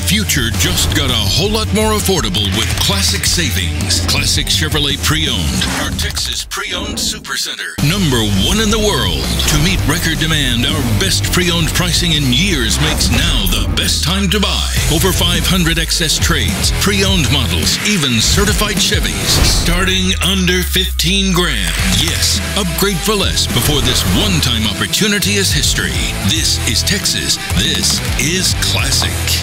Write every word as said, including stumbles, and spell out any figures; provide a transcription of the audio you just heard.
future just got a whole lot more affordable with Classic Savings. Classic Chevrolet Pre-Owned, our Texas pre-owned supercenter. Number one in the world. To meet record demand, our best pre-owned pricing in years makes now the best time to buy. Over five hundred excess trades, pre-owned models, even certified Chevys, starting under fifteen grand. Yes, upgrade for less before this one-time opportunity is history. This is Texas. This is Classic.